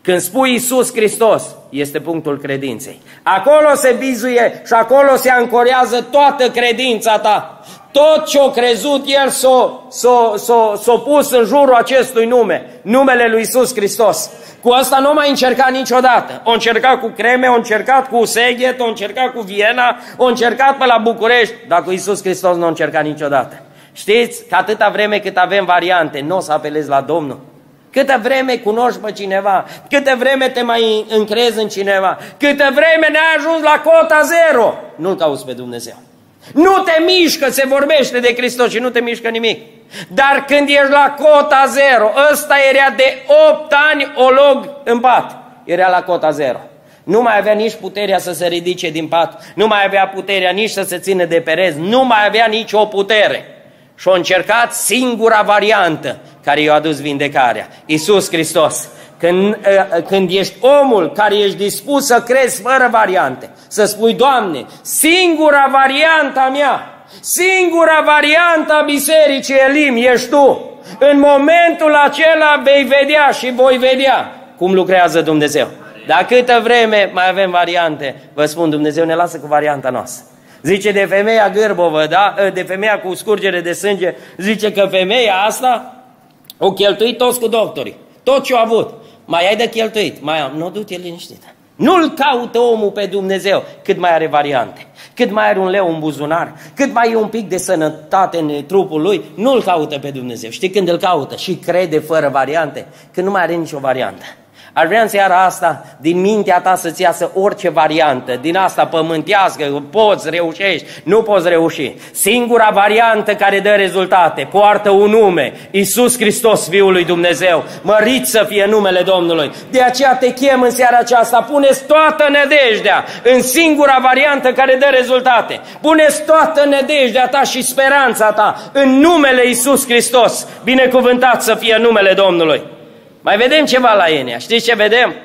Când spui Iisus Hristos, este punctul credinței. Acolo se bizuie și acolo se ancorează toată credința ta. Tot ce-o crezut el s-o, s-o, s-o, s-o pus în jurul acestui nume, numele lui Iisus Hristos. Cu asta nu mai încercat niciodată. O încercat cu Creme, o încercat cu Seghet, o încercat cu Viena, o încercat pe la București, dar cu Iisus Hristos nu o încercat niciodată. Știți că atâta vreme cât avem variante, nu o să apelezi la Domnul. Câtă vreme cunoști pe cineva, câtă vreme te mai încrezi în cineva, câtă vreme ne-ai ajuns la cota zero, nu-L cauți pe Dumnezeu. Nu te mișcă, se vorbește de Hristos și nu te mișcă nimic. Dar când ești la cota zero, ăsta era de opt ani olog în pat, era la cota zero. Nu mai avea nici puterea să se ridice din pat, nu mai avea puterea nici să se țină de pereți, nu mai avea nici o putere. Și a încercat singura variantă care i-a adus vindecarea, Iisus Hristos. Când, când ești omul care ești dispus să crezi fără variante, să spui, Doamne, singura varianta mea, singura varianta Bisericii Elim ești Tu. În momentul acela vei vedea și voi vedea cum lucrează Dumnezeu. Dar câtă vreme mai avem variante, vă spun, Dumnezeu ne lasă cu varianta noastră. Zice de femeia gârbovă, da? De femeia cu scurgere de sânge, zice că femeia asta o cheltuit toți cu doctorii, tot ce-a avut. Mai ai de cheltuit, mai am, nu du-te liniștită. Nu-L caută omul pe Dumnezeu cât mai are variante, cât mai are un leu în buzunar, cât mai e un pic de sănătate în trupul lui, nu-L caută pe Dumnezeu. Știi când îl caută și crede fără variante? Când nu mai are nicio variantă. Aș vrea în seara asta, din mintea ta să-ți iasă orice variantă, din asta pământească, poți, reușești, nu poți reuși. Singura variantă care dă rezultate, poartă un nume, Iisus Hristos, Fiul lui Dumnezeu, mărit să fie numele Domnului. De aceea te chem în seara aceasta, puneți toată nădejdea în singura variantă care dă rezultate. Puneți toată nădejdea ta și speranța ta în numele Iisus Hristos, binecuvântat să fie numele Domnului. Mai vedem ceva la Enia. Știți ce vedem?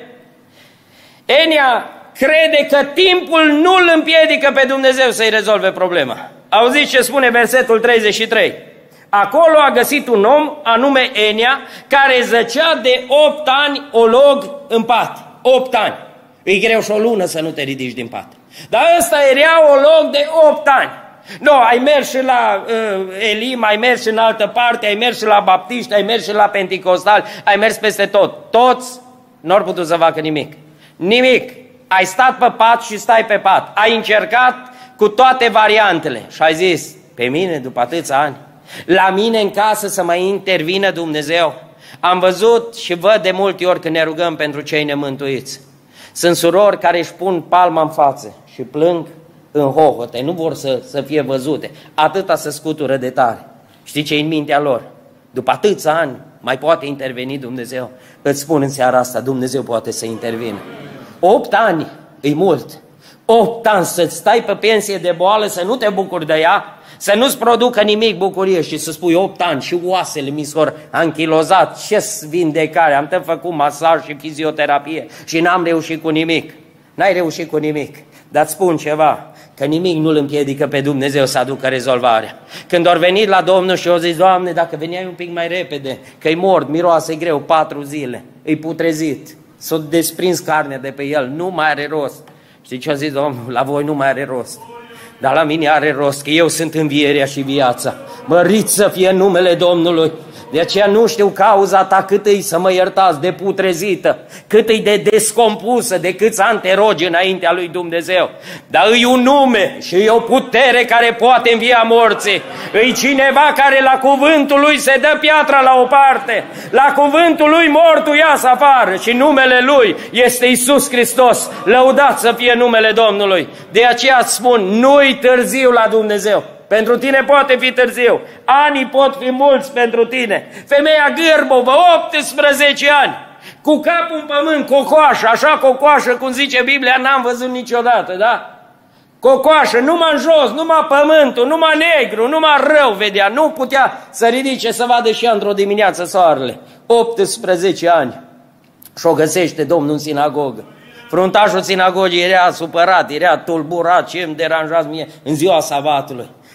Enia crede că timpul nu îl împiedică pe Dumnezeu să-i rezolve problema. Auziți ce spune versetul treizeci și trei? Acolo a găsit un om, anume Enia, care zăcea de opt ani olog în pat. Opt ani. E greu și o lună să nu te ridici din pat. Dar ăsta era olog de opt ani. Nu, ai mers și la uh, Elim, ai mers și în altă parte, ai mers și la baptiști, ai mers și la penticostali, ai mers peste tot. Toți n-au putut să facă nimic. Nimic. Ai stat pe pat și stai pe pat. Ai încercat cu toate variantele și ai zis, pe mine după atâția ani, la mine în casă să mai intervină Dumnezeu. Am văzut și văd de multe ori când ne rugăm pentru cei nemântuiți. Sunt surori care își pun palma în față și plâng în hohote, nu vor să, să fie văzute, atâta se scutură de tare. Știi ce e în mintea lor? După atâția ani mai poate interveni Dumnezeu? Îți spun în seara asta, Dumnezeu poate să intervină. Opt ani e mult. Opt ani să-ți stai pe pensie de boală, să nu te bucuri de ea, să nu-ți producă nimic bucurie și să spui opt ani și oasele mi s-au anchilozat, ce vindecare, am tot făcut masaj și fizioterapie și n-am reușit cu nimic. N-ai reușit cu nimic, dar îți spun ceva, că nimic nu-L împiedică pe Dumnezeu să aducă rezolvarea. Când au venit la Domnul și au zis, Doamne, dacă veneai un pic mai repede, că-i mort, miroase greu, patru zile, e putrezit, s-a desprins carnea de pe el, nu mai are rost. Știi ce a zis Domnul? La voi nu mai are rost, dar la mine are rost, că eu sunt învierea și viața. Mărit să fie numele Domnului. De aceea nu știu cauza ta cât îi să mă iertați de putrezită, cât îi de descompusă, de câți ani te rogi înaintea lui Dumnezeu. Dar îi un nume și e o putere care poate învia morții. Îi cineva care la cuvântul lui se dă piatra la o parte, la cuvântul lui mortul iasă afară și numele lui este Iisus Hristos. Lăudat să fie numele Domnului. De aceea spun, nu-i târziu la Dumnezeu. Pentru tine poate fi târziu, anii pot fi mulți pentru tine. Femeia gârbovă, optsprezece ani, cu capul în pământ, cocoașă, așa cocoașă, cum zice Biblia, n-am văzut niciodată, da? Cocoașă, numai în jos, numai pământul, numai negru, numai rău vedea, nu putea să ridice să vadă și ea într-o dimineață soarele. optsprezece ani și o găsește Domnul în sinagogă. Fruntașul sinagogii era supărat, era tulburat, ce îmi deranjați mie în ziua sabatului.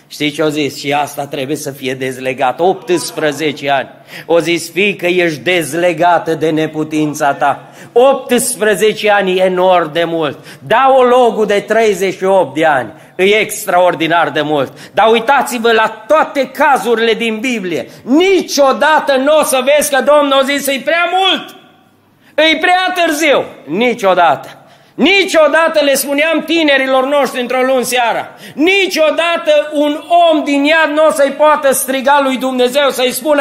Știi ce o zis? Și asta trebuie să fie dezlegat. optsprezece ani. O zis, fiică, ești dezlegată de neputința ta. optsprezece ani e enorm de mult. Da o logul de treizeci și opt de ani. E extraordinar de mult. Dar uitați-vă la toate cazurile din Biblie. Niciodată nu o să vezi că Domnul a zis, e prea mult. E prea târziu. Niciodată. Niciodată le spuneam tinerilor noștri într-o luni seara, niciodată un om din iad nu o să-i poată striga lui Dumnezeu să-i spună,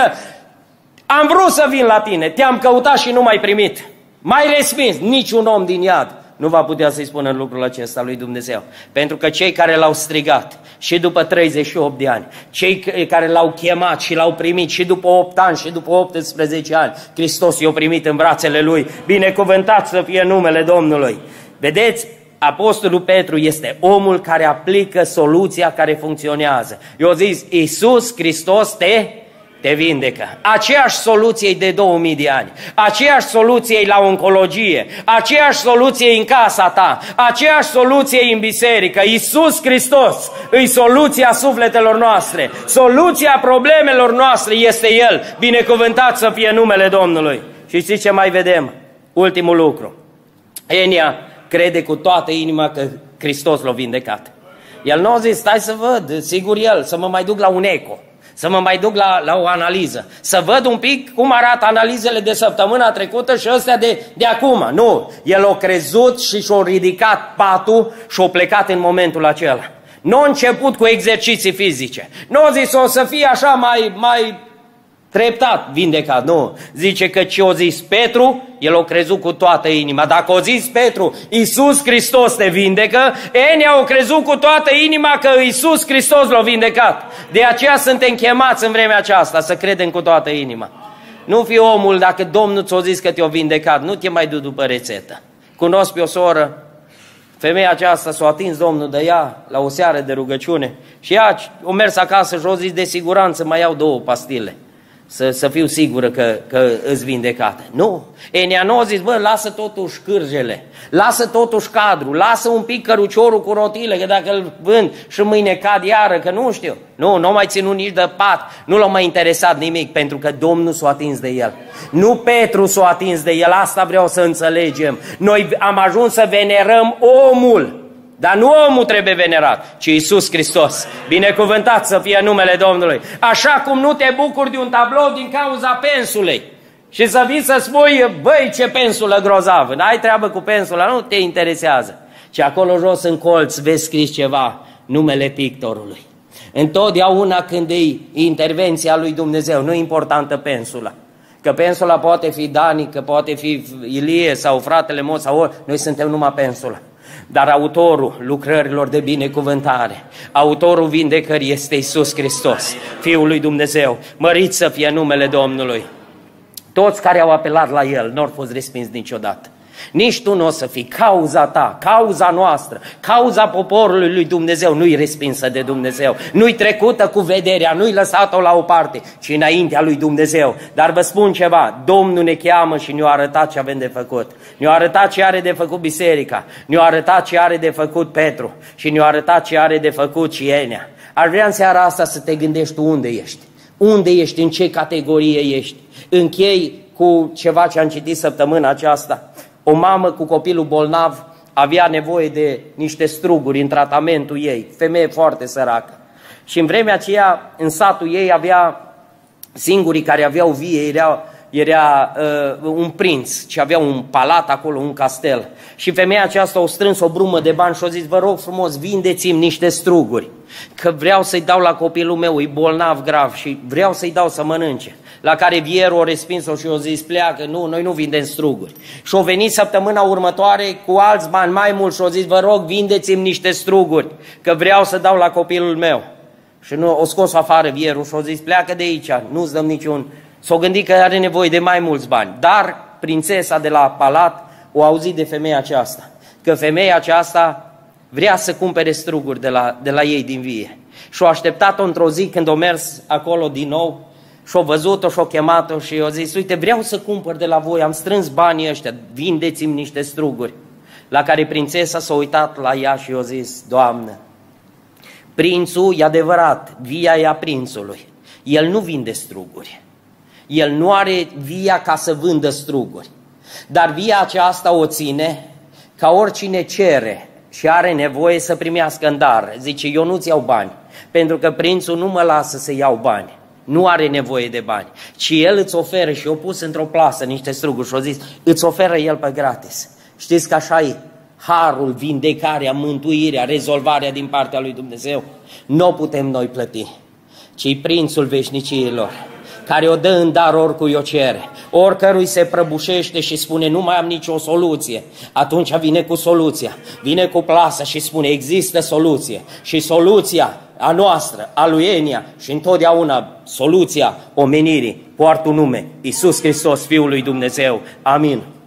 am vrut să vin la tine, te-am căutat și nu m-ai primit, m-ai respins. Niciun om din iad nu va putea să-i spună lucrul acesta lui Dumnezeu, pentru că cei care l-au strigat și după treizeci și opt de ani, cei care l-au chemat și l-au primit și după opt ani și după optsprezece ani, Hristos i-a primit în brațele lui. Binecuvântat să fie numele Domnului. Vedeți, Apostolul Petru este omul care aplică soluția care funcționează. Eu zis, Iisus Hristos te, te vindecă. Aceeași soluție de două mii de ani, aceeași soluție la oncologie, aceeași soluție în casa ta, aceeași soluție în biserică. Iisus Hristos îi soluția sufletelor noastre, soluția problemelor noastre este El. Binecuvântat să fie numele Domnului. Și știți ce mai vedem? Ultimul lucru. Enia crede cu toată inima că Hristos l-a vindecat. El nu a zis, stai să văd, sigur el, să mă mai duc la un eco, să mă mai duc la, la o analiză, să văd un pic cum arată analizele de săptămâna trecută și astea de, de acum. Nu, el a crezut și și-a ridicat patul și a plecat în momentul acela. Nu a început cu exerciții fizice, nu a zis o să fie așa mai... mai treptat vindecat, nu. Zice că ce o zis Petru, el o crezut cu toată inima. Dacă o zis Petru, Iisus Hristos te vindecă, Enia au crezut cu toată inima că Iisus Hristos l-a vindecat. De aceea suntem chemați în vremea aceasta să credem cu toată inima. Nu fi omul, dacă Domnul ți-a zis că te-a vindecat, nu te mai du după rețetă. Cunosc pe o soră, femeia aceasta s-a atins Domnul de ea la o seară de rugăciune și ea a mers acasă și a zis, de siguranță mai iau două pastile. Să, să fiu sigură că, că îți vindecată. Nu. Enia nu a zis, bă, lasă totuși cârjele, lasă totuși cadrul, lasă un pic căruciorul cu rotile, că dacă îl vând și mâine cad iară, că nu știu. Nu, nu mai ținut nici de pat, nu l-a mai interesat nimic, pentru că Domnul s-a atins de el. Nu Petru s-a atins de el, asta vreau să înțelegem. Noi am ajuns să venerăm omul. Dar nu omul trebuie venerat, ci Iisus Hristos. Binecuvântat să fie numele Domnului. Așa cum nu te bucuri de un tablou din cauza pensulei și să vii să spui, băi, ce pensulă grozavă, n-ai treabă cu pensula, nu te interesează. Și acolo jos în colț vezi scris ceva, numele pictorului. Întotdeauna când e intervenția lui Dumnezeu, nu e importantă pensula. Că pensula poate fi Dani, că poate fi Ilie sau fratele Mo sau ori, noi suntem numai pensula. Dar autorul lucrărilor de binecuvântare, autorul vindecării este Iisus Hristos, Fiul lui Dumnezeu. Mărit să fie numele Domnului. Toți care au apelat la El nu au fost respinși niciodată. Nici tu nu o să fii. Cauza ta, cauza noastră, cauza poporului lui Dumnezeu nu-i respinsă de Dumnezeu, nu-i trecută cu vederea, nu-i lăsat-o la o parte, ci înaintea lui Dumnezeu. Dar vă spun ceva, Domnul ne cheamă și ne-a arătat ce avem de făcut. Ne-a arătat ce are de făcut biserica, ne-a arătat ce are de făcut Petru și ne-a arătat ce are de făcut și Enia. Aș vrea în seara asta să te gândești tu unde ești, unde ești, în ce categorie ești. Închei cu ceva ce am citit săptămâna aceasta. O mamă cu copilul bolnav avea nevoie de niște struguri în tratamentul ei, femeie foarte săracă. Și în vremea aceea, în satul ei avea singurii care aveau vie, era, era uh, un prinț, ce avea un palat acolo, un castel. Și femeia aceasta o strâns o brumă de bani și a zis, vă rog frumos, vindeți-mi niște struguri, că vreau să-i dau la copilul meu, e bolnav grav și vreau să-i dau să mănânce. La care vierul a respins-o și a zis, pleacă, nu, noi nu vindem struguri. Și-o venit săptămâna următoare cu alți bani mai mulți și a zis, vă rog, vindeți-mi niște struguri, că vreau să dau la copilul meu. Și nu, o scos afară vierul și a zis, pleacă de aici, nu-ți dăm niciun. S-o gândit că are nevoie de mai mulți bani. Dar prințesa de la palat o auzit de femeia aceasta, că femeia aceasta vrea să cumpere struguri de la, de la ei din vie. Și-o așteptat-o într-o zi când o mers acolo din nou, și-o văzut-o și-o chemat-o și i-a zis, uite, vreau să cumpăr de la voi, am strâns banii ăștia, vindeți-mi niște struguri. La care prințesa s-a uitat la ea și i-a zis, Doamnă, Prințul, e adevărat, via e a prințului. El nu vinde struguri. El nu are via ca să vândă struguri. Dar via aceasta o ține ca oricine cere și are nevoie să primească în dar. Zice, eu nu-ți iau bani, pentru că prințul nu mă lasă să iau bani. Nu are nevoie de bani, ci el îți oferă, și eu pus într-o plasă niște struguri și o zis, îți oferă el pe gratis. Știți că așa e? Harul, vindecarea, mântuirea, rezolvarea din partea lui Dumnezeu, nu o putem noi plăti, ci prințul veșniciilor, care o dă în dar oricui o cere. Oricărui se prăbușește și spune, nu mai am nicio soluție, atunci vine cu soluția, vine cu plasa și spune, există soluție. Și soluția a noastră, a lui Enia, și întotdeauna soluția omenirii poartă un nume, Iisus Hristos, Fiul lui Dumnezeu. Amin.